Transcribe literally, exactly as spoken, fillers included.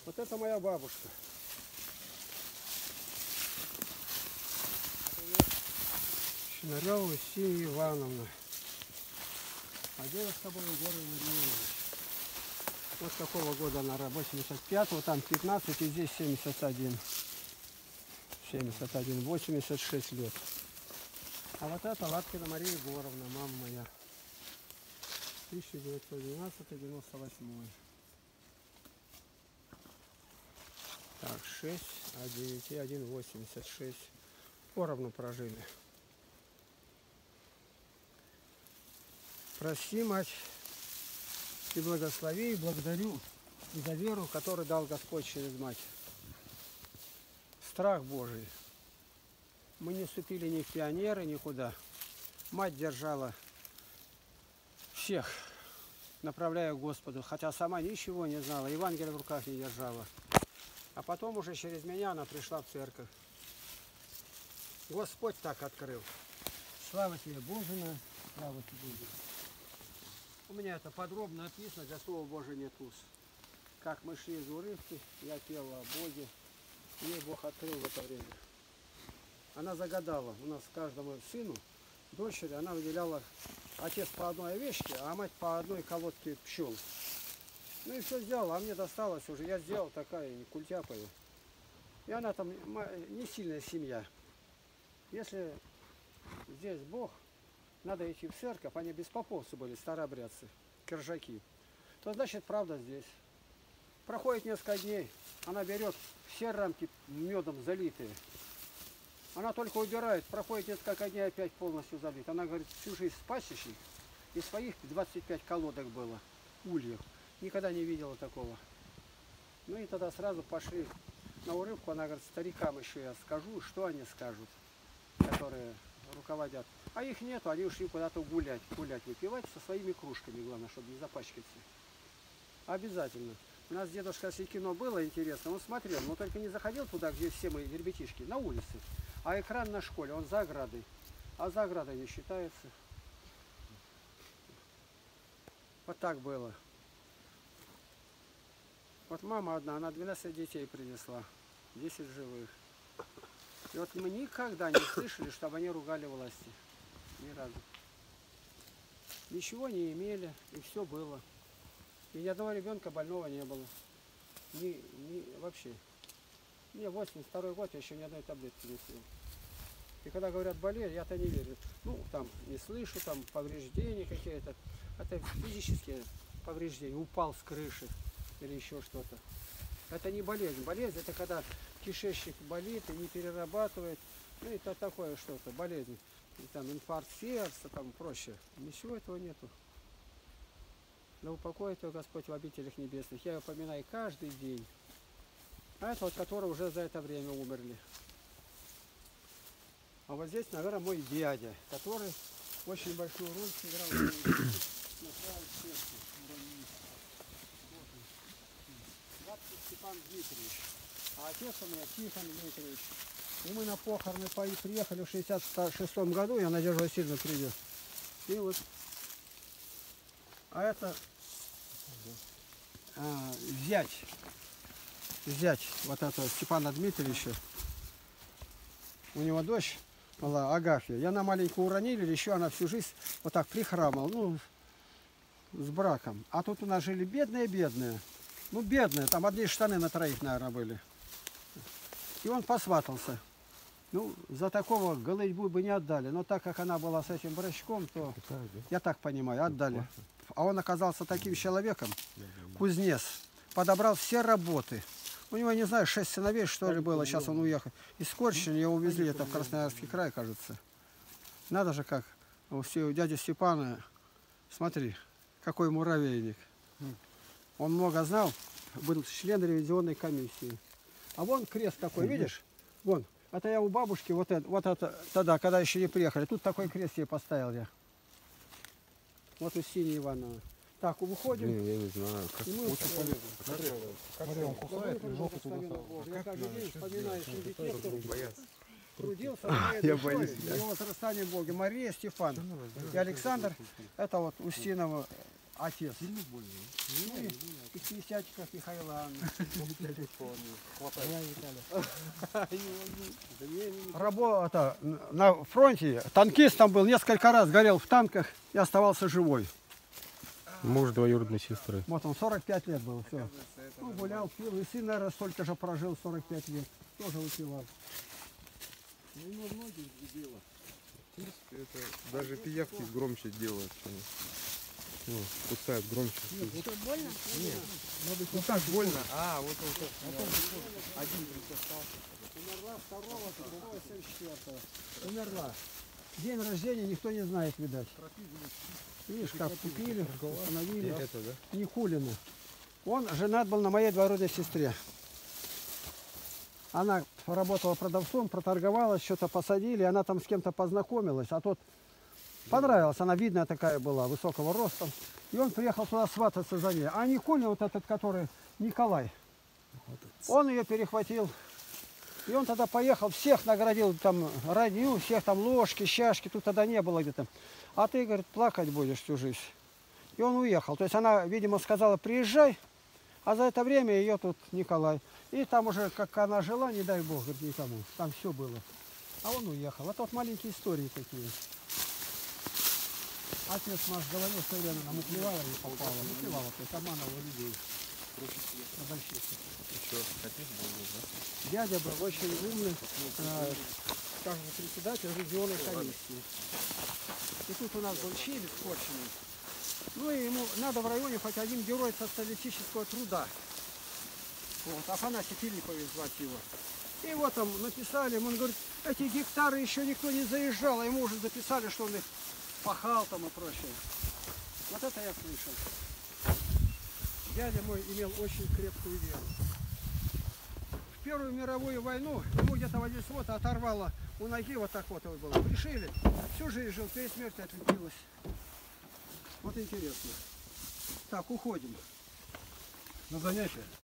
Вот это моя бабушка. Шинарева Устинья Ивановна. А дедушка был Егор Владимирович. Вот какого года она, восемьдесят пятого, там пятнадцать, и здесь семьдесят один. семьдесят один, восемьдесят шесть лет. А вот это Лапкина Мария Егоровна, мама моя. тысяча девятьсот двенадцатый — девяносто восьмой. Так, шесть, а девять и один, восемьдесят шесть. Поровну прожили. Прости, мать, и благослови, и благодарю за веру, которую дал Господь через мать. Страх Божий. Мы не вступили ни в пионеры, никуда. Мать держала всех, направляя к Господу, хотя сама ничего не знала, Евангелие в руках не держала. А потом уже через меня она пришла в церковь. Господь так открыл. Слава тебе, Божина, слава тебе. У меня это подробно описано, для слова Божия нет уз. Как мы шли из урывки, я пел о Боге, и ей Бог открыл в это время. Она загадала, у нас каждому сыну, дочери, она выделяла отец по одной овечке, а мать по одной колодке пчел. Ну и все сделала, а мне досталось уже, я сделал такая, не культяпая. И она там не сильная семья. Если здесь Бог, надо идти в церковь, они беспоповцы были, старообрядцы, киржаки, то значит правда здесь. Проходит несколько дней, она берет все рамки медом залитые. Она только убирает, проходит несколько дней, опять полностью залит. Она говорит, всю жизнь с пасечник, и своих двадцать пять колодок было, ульев. Никогда не видела такого. Ну и тогда сразу пошли на урывку, она говорит, старикам еще я скажу, что они скажут, которые руководят. А их нету, они ушли куда-то гулять, гулять, выпивать со своими кружками, главное, чтобы не запачкаться. Обязательно. У нас дедушка, если кино было интересно, он смотрел, но только не заходил туда, где все мы ребятишки, на улице. А экран на школе, он за оградой. А за оградой не считается. Вот так было. Вот мама одна, она двенадцать детей принесла, десять живых. И вот мы никогда не слышали, чтобы они ругали власти. Ни разу. Ничего не имели, и все было. И ни одного ребенка больного не было. Ни, ни, вообще. Мне восемьдесят второй год, я еще ни одной таблетки не съел. И когда говорят болезнь, я-то не верю. Ну, там не слышу, там повреждения какие-то. Это физические повреждения. Упал с крыши или еще что-то. Это не болезнь. Болезнь — это когда кишечник болит и не перерабатывает. Ну, это такое что-то, болезнь. И там инфаркт сердца, там проще. Ничего этого нету. Да упокоит его Господь в обителях небесных. Я его поминаю каждый день. А это вот, которые уже за это время умерли. А вот здесь, наверное, мой дядя, который очень большую роль сыграл в сердце. Степан Дмитриевич. А отец у меня Тихон Дмитриевич. И мы на похороны приехали в шестьдесят шестом году, я Надежда Васильевна придет. И вот. А это а, зять. Зять вот этого Степана Дмитриевича. У него дочь была Агафья. И она маленькую уронили, еще она всю жизнь вот так прихрамала, ну, с браком. А тут у нас жили бедные-бедные. Ну, бедные, там одни штаны на троих, наверное, были. И он посватался. Ну, за такого голытьбу бы не отдали. Но так как она была с этим брачком, то, я так понимаю, отдали. А он оказался таким человеком, кузнец, подобрал все работы. У него, не знаю, шесть сыновей, что ли, было. Сейчас он уехал. Из Корчины его увезли, это в Красноярский край, кажется. Надо же как. У дяди Степана, смотри, какой муравейник. Он много знал, был член ревизионной комиссии. А вон крест такой, видишь? Вон. Это я у бабушки, вот это, вот это тогда, когда еще не приехали. Тут такой крест я поставил я. Вот у Сини Ивановна. Так, выходим. Блин, я не знаю. Как мы, очень э, полезно. Смотри, смотри, он кусает, и жопу туда я каждый день вспоминаю своих детей, кто трудился. Я боюсь. Его возрастание Бога. Мария, Степан и Александр. Это вот Устинова. отец. Сильно больно? Ну, и в пятидесятниках Михаила Анна. Работа на фронте, танкист там был, несколько раз горел в танках и оставался живой. Муж двоюродной сестры. Вот он, сорок пять лет был, все. Ну, гулял, пил, и сын, наверное, столько же прожил, сорок пять лет. Тоже выпивал. Ну, ему многих сбило. В принципе, это даже пиявки громче делают, чем ну, кусают громче. Что, больно? Нет. Ну так больно. А, вот он так. Один прикасался. Умерла второго, другого, семьдесят четвёртого. Умерла. День рождения никто не знает, видать. Видишь, как купили, установили. Это, да? Никулина. Он женат был на моей двоюродной сестре. Она работала продавцом, проторговалась, что-то посадили, она там с кем-то познакомилась, а тот понравилась, она видная такая была, высокого роста. И он приехал туда свататься за ней. А Никулин, вот этот, который Николай, он ее перехватил. И он тогда поехал, всех наградил, там, родню, всех там ложки, чашки, тут тогда не было где-то. А ты, говорит, плакать будешь всю жизнь. И он уехал. То есть она, видимо, сказала, приезжай, а за это время ее тут Николай. И там уже, как она жила, не дай бог, говорит, никому. Там все было. А он уехал. Это вот маленькие истории такие. Отец наш говорил, все время нам уплевала и попала. Уплевала, то есть обманывала людей. Продавщица. Дядя был очень умный, э, скажем, председатель ревизионной комиссии. И тут у нас был Чили скотченный. Ну и ему надо в районе хоть один герой социалистического труда. Вот, Афанасий Филиппович звать его. И вот там написали, он говорит, эти гектары еще никто не заезжал, а ему уже записали, что он их пахал там и прочее. Вот это я слышал. Дядя мой имел очень крепкую веру. В Первую мировую войну ему где-то вот здесь вот оторвало у ноги, вот так вот его было. Пришили, всю жизнь жил, перед смертью отлепилось. Вот интересно. Так, уходим. На занятия.